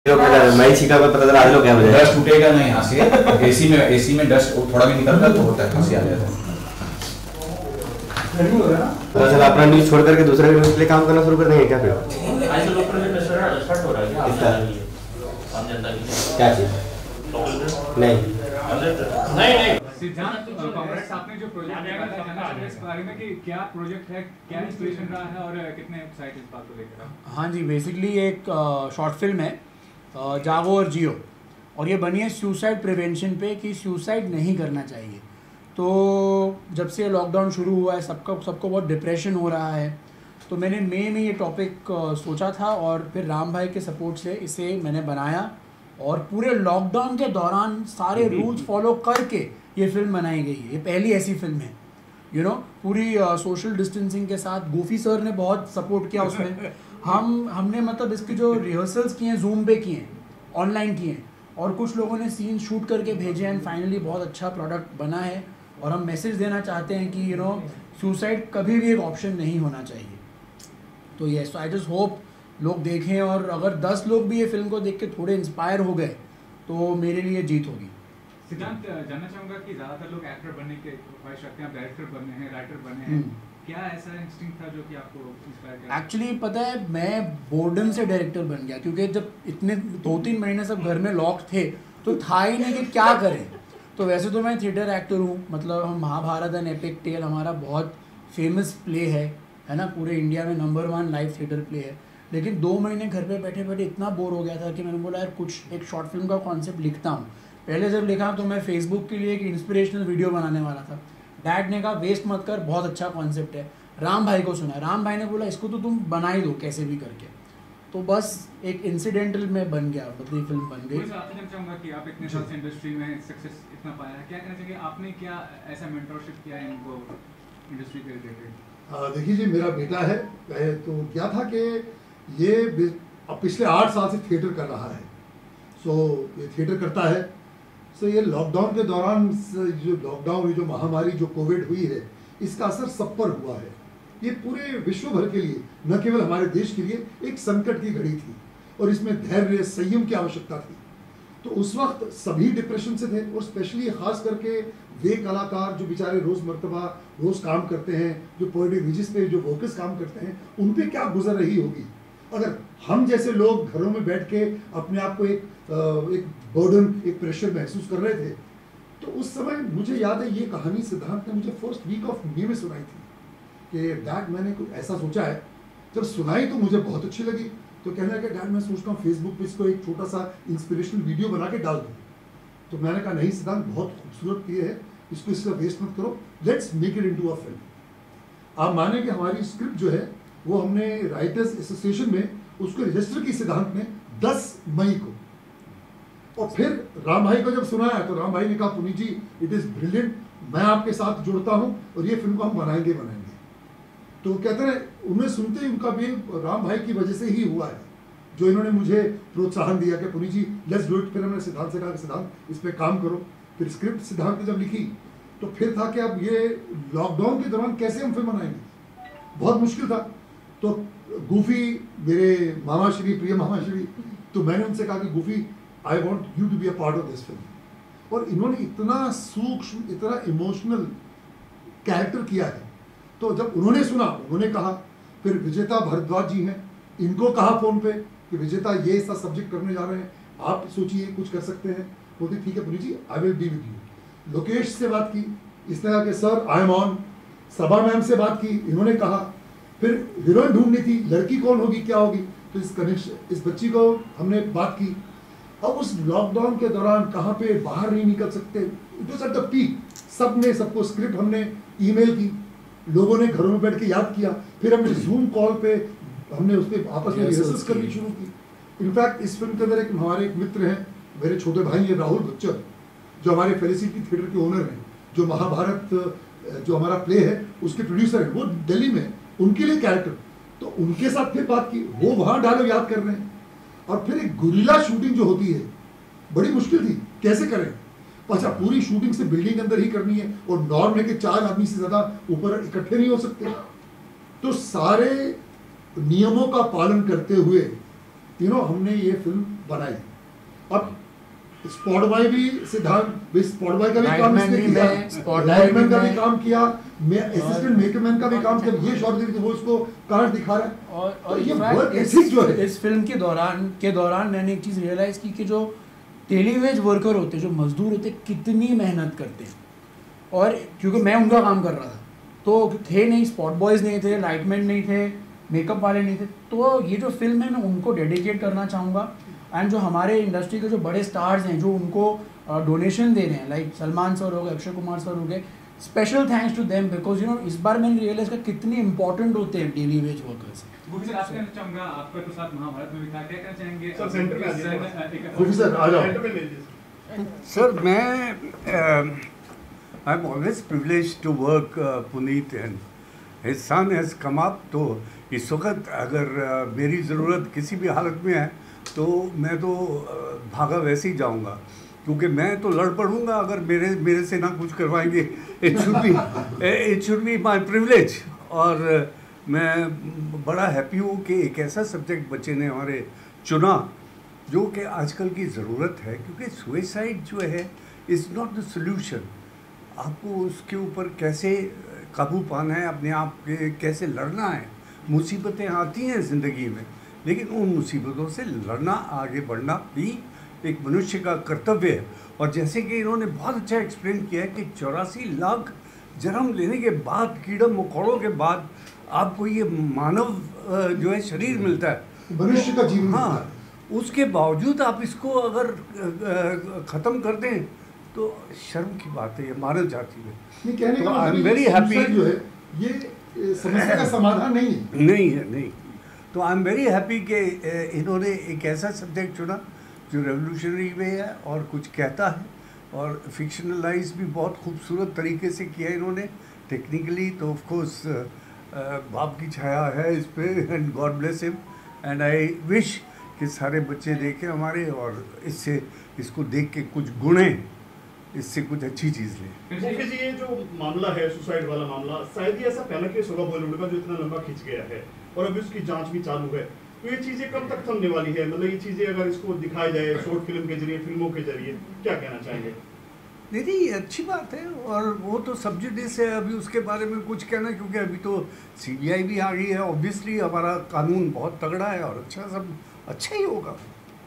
मैं छीका को पता चला आज लोग क्या बजाए। डस्ट उठेगा नहीं यहाँ से, एसी में डस्ट थोड़ा भी निकलता तो होता है, खांसी आ जाता है। पता चला अपना न्यूज छोड़ करके दूसरे न्यूज के लिए काम करना शुरू कर देंगे क्या फिर? आज लोकल में स्टार्ट हो रहा है क्या? आम जनता के लिए क्या चीज? नहीं सिद्धांत कांग्रेस आपने जो प्रोजेक्ट है इस बारे में कि क्या प्रोजेक्ट है, क्या इंस्पिरेशन रहा है और कितने एक्साइटेड इस बात को लेकर? हाँ जी, बेसिकली एक शॉर्ट फिल्म है जागो और जियो, और ये बनी है सुसाइड प्रिवेंशन पे कि सुसाइड नहीं करना चाहिए। तो जब से लॉकडाउन शुरू हुआ है सबको बहुत डिप्रेशन हो रहा है, तो मैंने मई में ये टॉपिक सोचा था और फिर राम भाई के सपोर्ट से इसे मैंने बनाया और पूरे लॉकडाउन के दौरान सारे रूल्स फॉलो करके ये फिल्म बनाई गई है। ये पहली ऐसी फिल्म है पूरी सोशल डिस्टेंसिंग के साथ। गोफी सर ने बहुत सपोर्ट किया उसमें। हमने मतलब इसके जो रिहर्सल्स किए हैं जूम पे किए हैं, ऑनलाइन किए हैं, और कुछ लोगों ने सीन शूट करके भेजे हैं। फाइनली बहुत अच्छा प्रोडक्ट बना है और हम मैसेज देना चाहते हैं कि सुसाइड कभी भी एक ऑप्शन नहीं होना चाहिए। तो ये सो आई जस्ट होप लोग देखें, और अगर 10 लोग भी ये फिल्म को देख के थोड़े इंस्पायर हो गए तो मेरे लिए जीत होगी। सिद्धांत, जानना चाहूँगा कि ज़्यादातर लोग एक्टर बनने के ख्वाहिश रखते हैं, आप डायरेक्टर बने हैं, राइटर बने हैं, क्या ऐसा इंस्टिंक्ट था जो कि आपको इंस्पायर किया? एक्चुअली पता है, मैं बोर्डम से डायरेक्टर बन गया क्योंकि जब इतने 2-3 महीने सब घर में लॉक थे तो था ही नहीं कि क्या करें। तो वैसे तो मैं थिएटर एक्टर हूँ, मतलब हम महाभारत एंड एपिक टेल हमारा बहुत फेमस प्ले है ना, पूरे इंडिया में नंबर 1 लाइव थिएटर प्ले है। लेकिन 2 महीने घर पे बैठे बैठे इतना बोर हो गया था कि मैंने बोला यार कुछ एक शॉर्ट फिल्म का कॉन्सेप्ट लिखता हूँ। पहले जब लिखा तो मैं फेसबुक के लिए एक इंस्पिरेशनल वीडियो बनाने वाला था। डैड ने कहा वेस्ट मत कर, बहुत अच्छा कॉन्सेप्ट है। राम भाई को सुना, राम भाई ने बोला इसको तो तुम बना ही दो कैसे भी करके। तो बस एक इंसिडेंटल में बन गया, बदली फिल्म बन गई। मैं चाहूँगा कि आप इतने साल से इंडस्ट्री में सक्सेस इतना पाया है, क्या कहना चाहिए आपने, क्या ऐसा मेंटरशिप किया है इनको इंडस्ट्री के रिलेटेड? देखिए जी, मेरा बेटा है तो क्या था कि ये पिछले 8 साल से थिएटर कर रहा है। ये थिएटर करता है। ये लॉकडाउन के दौरान जो महामारी जो कोविड हुई है, इसका असर सब पर हुआ है। ये पूरे विश्व भर के लिए, न केवल हमारे देश के लिए, एक संकट की घड़ी थी और इसमें धैर्य संयम की आवश्यकता थी। तो उस वक्त सभी डिप्रेशन से थे, और स्पेशली खास करके वे कलाकार जो बेचारे रोज काम करते हैं, जो पोएट्री रिजिस पे जो वर्कर्स काम करते हैं, उन पे क्या गुजर रही होगी अगर हम जैसे लोग घरों में बैठ के अपने आप को एक बर्डन, एक प्रेशर महसूस कर रहे थे। तो उस समय मुझे याद है, ये कहानी सिद्धांत ने मुझे फर्स्ट वीक ऑफ मई में सुनाई थी कि डैड मैंने कुछ ऐसा सोचा है। जब सुनाई तो मुझे बहुत अच्छी लगी, तो कहने लगा डैड मैं सोचता हूँ फेसबुक पे इसको एक छोटा सा इंस्पिरेशनल वीडियो बना के डाल दूँ। तो मैंने कहा नहीं सिद्धांत, बहुत खूबसूरत ये है, इसको इसका वेस्ट मत करो, let's make it into a film. आप माने कि हमारी स्क्रिप्ट जो है वो हमने राइटर्स एसोसिएशन में उसको रजिस्टर की सिद्धांत ने 10 मई को, और फिर राम भाई को जब सुनाया तो राम भाई ने कहा Punit ji it is brilliant, मैं आपके साथ जुड़ता हूँ और ये फिल्म को हम बनाएंगे। तो कहते हैं उन्हें सुनते ही उनका भी राम भाई की वजह से ही हुआ है, जो इन्होंने मुझे प्रोत्साहन दिया कि Punit ji let's do it. फिर हमने सिद्धांत से कहा कि सिद्धांत इस पर काम करो। फिर स्क्रिप्ट सिद्धांत ने जब लिखी तो फिर था कि अब ये लॉकडाउन के दौरान कैसे हम फिल्म बनाएंगे, बहुत मुश्किल था। तो गूफी मेरे मामाश्री, प्रिय मामाश्री, तो मैंने उनसे कहा कि Gufi I want you to be a part of this film. और इन्होंने इतना सूक्ष्म, इतना इमोशनल कैरेक्टर किया है। तो जब उन्होंने सुना, उन्होंने कहा, फिर विजेता भारद्वाज जी हैं, इनको कहा फ़ोन पे कि विजेता ये ऐसा सब्जेक्ट करने जा रहे हैं, आप सोचिए कुछ कर सकते हैं। बोलते ठीक है Punit ji, I will be with you. Lokesh से बात की, इस तरह के sir I am on. Saba ma'am से बात की, इन्होंने कहा। फिर हीरोइन ढूंढनी थी, लड़की कौन होगी, क्या होगी, तो इस बच्ची को हमने बात की। अब उस लॉकडाउन के दौरान कहाँ पे बाहर नहीं निकल सकते, it was at the peak. सबको स्क्रिप्ट हमने ईमेल की, लोगों ने घरों में बैठ के याद किया। फिर हमने जूम कॉल पे हमने उस पर आपस में रिहर्सल्स करनी शुरू की। इनफैक्ट इस फिल्म के अंदर हमारे एक मित्र हैं, मेरे छोटे भाई हैं राहुल बच्चन, जो हमारे फेलिसिटी थिएटर के ओनर हैं, जो महाभारत जो हमारा प्ले है उसके प्रोड्यूसर हैं, वो दिल्ली में, उनके लिए कैरेक्टर। तो उनके साथ फिर बात की, वो वहाँ डायलॉग याद कर रहे हैं। और फिर एक गुरिल्ला शूटिंग जो होती है बड़ी मुश्किल थी, कैसे करें। अच्छा, पूरी शूटिंग से बिल्डिंग अंदर ही करनी है और नॉर्म है कि 4 आदमी से ज़्यादा ऊपर इकट्ठे नहीं हो सकते। तो सारे नियमों का पालन करते हुए तीनों हमने ये फिल्म बनाई। अब स्पॉट बॉय भी सिद्धांत, स्पॉट बॉय का भी काम इसने किया, लाइटमैन का भी काम किया, असिस्टेंट मेकरमैन का भी काम किया। ये शॉट देखिए वो उसको कार्ड दिखा रहा है। और ये in fact वर्क एथिक्स जो है, इस फिल्म के दौरान मैंने एक चीज़ रियलाइज़ की कि जो डेली वेज वर्कर होते, जो मजदूर होते, कितनी मेहनत करते हैं। और क्योंकि मैं उनका काम कर रहा था, तो थे नहीं, स्पॉट बॉयज़ नहीं थे, लाइटमैन नहीं थे, मेकअप वाले नहीं थे। तो ये जो फिल्म है मैं उनको डेडिकेट करना चाहूँगा। एंड जो हमारे इंडस्ट्री के जो बड़े स्टार्स हैं जो उनको डोनेशन दे रहे हैं, लाइक सलमान सर हो गए, अक्षय कुमार सर हो गए, special thanks to them, because you know इस बार मैंने रियलाइज किया कितनी इंपॉर्टेंट होते हैं daily wage workers. Gufi sir, आपसे कहना चाहूँगा, आपका तो साथ महाभारत में भी था, क्या कहना चाहेंगे? सर, सेंटर में आ जाइए। एक- गुफी सर आ जाओ। सर, मैं I am always privilege to work Punit and his son has come up. तो इस वक्त अगर मेरी ज़रूरत किसी भी हालत में है तो मैं तो भागा वैसे ही जाऊंगा, क्योंकि मैं तो लड़ पड़ूंगा अगर मेरे से ना कुछ करवाएंगे। It should be my privilege. और मैं बड़ा हैप्पी हूँ कि एक ऐसा सब्जेक्ट बच्चे ने हमारे चुना जो कि आजकल की ज़रूरत है, क्योंकि सुसाइड जो है इज़ नॉट द सोल्यूशन। आपको उसके ऊपर कैसे काबू पाना है, अपने आप के कैसे लड़ना है। मुसीबतें आती हैं ज़िंदगी में, लेकिन उन मुसीबतों से लड़ना, आगे बढ़ना भी एक मनुष्य का कर्तव्य है। और जैसे कि इन्होंने बहुत अच्छा एक्सप्लेन किया है कि 84 लाख जन्म लेने के बाद, कीड़ा मकोड़ों के बाद आपको ये मानव जो है शरीर मिलता है, मनुष्य का जीवन। हाँ, उसके बावजूद आप इसको अगर ख़त्म कर दें तो शर्म की बात है, ये मानव जाति में। नहीं, कहने का आई एम मतलब वेरी ये हैप्पी। suicide जो है ये समस्या का समाधान नहीं है। नहीं। तो आई एम वेरी हैप्पी कि इन्होंने एक ऐसा सब्जेक्ट चुना जो रेवोल्यूशनरी में है और कुछ कहता है, और फिक्शनलाइज भी बहुत खूबसूरत तरीके से किया इन्होंने टेक्निकली। तो ऑफ कोर्स बाप की छाया है इस पे, and God bless him. And I wish कि सारे बच्चे देखें हमारे, और इससे इसको देख के कुछ गुणें, इससे कुछ अच्छी चीज़ लें। मुख्य जी, ये जो मामला है सुसाइड वाला मामला, शायद ही ऐसा पहला केस होगा बॉलीवुड का जो इतना लंबा खिंच गया है, और अभी उसकी जांच भी चालू है। तो ये चीजें कब तक थमने वाली है? मतलब ये चीजें अगर इसको दिखाया जाए शॉर्ट फिल्म के जरिए, फिल्मों के जरिए, क्या कहना चाहेंगे? नहीं, अच्छी बात है। और वो तो सब्जुडिस है, अभी उसके बारे में कुछ कहना, क्योंकि अभी तो CBI भी आ गई है। ऑब्वियसली हमारा कानून बहुत तगड़ा है और अच्छा, सब अच्छा ही होगा।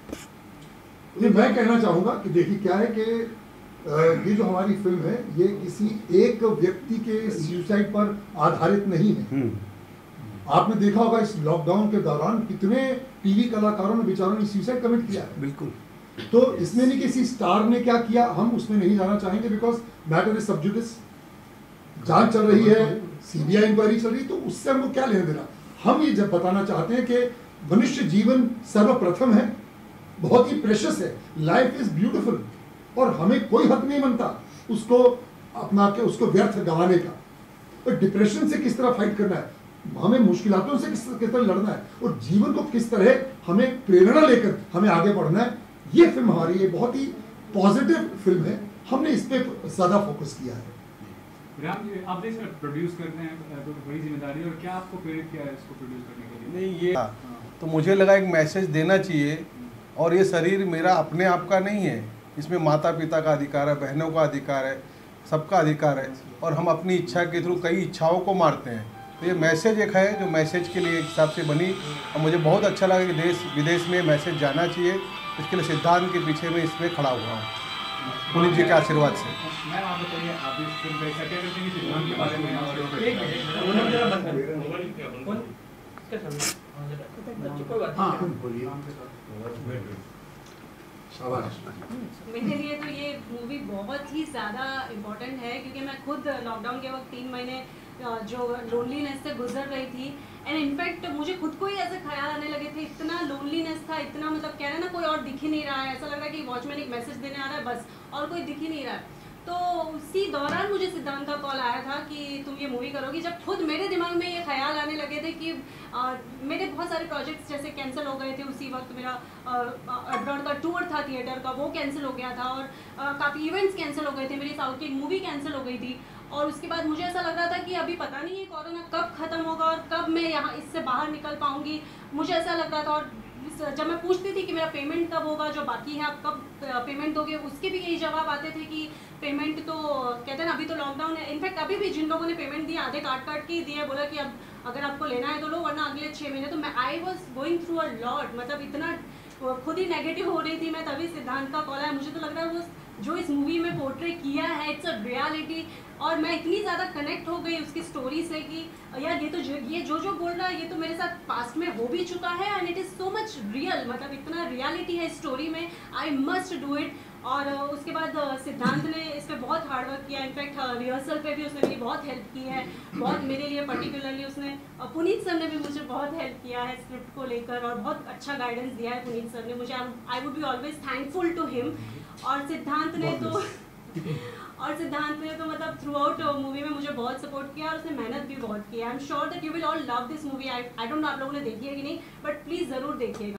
ये मैं कहना चाहूँगा कि देखिए क्या है कि ये जो हमारी फिल्म है ये किसी एक व्यक्ति के सुसाइड पर आधारित नहीं है। आपने देखा होगा इस लॉकडाउन के दौरान कितने टीवी कलाकारों ने, बेचारों ने सुसाइड कमिट किया है। बिल्कुल। तो इसमें नहीं किसी स्टार ने क्या किया, हम उसमें नहीं जाना चाहेंगे, बिकॉज मैटर इज सब जुडिस। जांच चल रही है, CBI इंक्वायरी चल रही है, तो उससे हमको क्या लेना देना। हम ये जब बताना चाहते हैं कि मनुष्य जीवन सर्वप्रथम है, बहुत ही प्रेशियस है, लाइफ इज ब्यूटिफुल, और हमें कोई हक नहीं बनता उसको अपना के उसको व्यर्थ गंवाने का। तो डिप्रेशन से किस तरह फाइट करना है, हमें मुश्किलों से किस तरह लड़ना है, और जीवन को किस तरह हमें प्रेरणा लेकर हमें आगे बढ़ना है। ये फिल्म हमारी, ये बहुत ही पॉजिटिव फिल्म है, हमने इस पे ज़्यादा फोकस किया है। राम जी, आप इसे प्रोड्यूस करते हैं तो बड़ी जिम्मेदारी, और क्या आपको प्रेरित किया है इसको प्रोड्यूस करने के लिए? नहीं, ये तो मुझे लगा एक मैसेज देना चाहिए, और ये शरीर मेरा अपने आप का नहीं है, इसमें माता पिता का अधिकार है, बहनों का अधिकार है, सबका अधिकार है, और हम अपनी इच्छा के थ्रू कई इच्छाओं को मारते हैं। तो ये मैसेज एक है जो मैसेज के लिए एक हिसाब से बनी, और मुझे बहुत अच्छा लगा कि देश विदेश में मैसेज जाना चाहिए। इसके लिए सिद्धांत के पीछे मैं इसमें खड़ा हुआ हूँ, पुनीत जी के आशीर्वाद से। मैम आप बताइए, आप इस फिल्म का क्या कहते हैं सिद्धांत के बारे में? और मेरे लिए तो ये मूवी बहुत ही ज़्यादा इम्पोर्टेंट है, क्योंकि मैं खुद लॉकडाउन के वक्त 3 महीने जो लोनलीनेस से गुजर रही थी, एंड इनफैक्ट मुझे खुद को ही ऐसे ख्याल आने लगे थे, इतना लोनलीनेस था, इतना मतलब कह रहे हैं ना कोई और दिख ही नहीं रहा है, ऐसा लग रहा है कि वॉचमैन एक मैसेज देने आ रहा है बस, और कोई दिख ही नहीं रहा है। तो उसी दौरान मुझे सिद्धांत का कॉल आया था कि तुम ये मूवी करोगी, जब खुद मेरे दिमाग में ये ख्याल आने लगे थे कि मेरे बहुत सारे प्रोजेक्ट्स जैसे कैंसिल हो गए थे। उसी वक्त मेरा अब्रॉड का टूर था थिएटर का, वो कैंसिल हो गया था, और काफ़ी इवेंट्स कैंसिल हो गए थे, मेरी साउथ की एक मूवी कैंसिल हो गई थी। और उसके बाद मुझे ऐसा लग रहा था कि अभी पता नहीं ये कोरोना कब ख़त्म होगा और कब मैं यहाँ इससे बाहर निकल पाऊँगी, मुझे ऐसा लग रहा था। और जब मैं पूछती थी कि मेरा पेमेंट कब होगा, जो बाकी है आप कब पेमेंट दोगे, उसके भी यही जवाब आते थे कि पेमेंट तो कहते हैं ना अभी तो लॉकडाउन है। इनफैक्ट अभी भी जिन लोगों ने पेमेंट दिया आधे काट के ही दिए, बोला कि अब अगर आपको लेना है तो लो वरना अगले 6 महीने। तो मैं I was going through a lot, मतलब इतना खुद ही नेगेटिव हो रही थी मैं, तभी सिद्धांत का कॉल आया। मुझे तो लग रहा है वो जो इस मूवी में पोर्ट्रे किया है इट्स अ रियलिटी, और मैं इतनी ज़्यादा कनेक्ट हो गई उसकी स्टोरी से कि यार ये जो बोल रहा है ये तो मेरे साथ पास्ट में हो भी चुका है and it is so much real, मतलब इतना रियलिटी है स्टोरी में, आई मस्ट डू इट। और उसके बाद सिद्धांत ने इस पर बहुत हार्ड वर्क किया, इनफैक्ट रिहर्सल पे भी उसने मेरी बहुत हेल्प की है, बहुत मेरे लिए पर्टिकुलरली उसने, पुनीत सर ने भी मुझे बहुत हेल्प किया है स्क्रिप्ट को लेकर और बहुत अच्छा गाइडेंस दिया है पुनीत सर ने मुझे, I would be always thankful to him. और सिद्धांत ने तो मतलब थ्रू आउट मूवी में मुझे बहुत सपोर्ट किया और उसने मेहनत भी बहुत की है। I am sure that you will all love this movie. I don't know आप लोगों ने देखी है कि नहीं, बट प्लीज़ ज़रूर देखिएगा।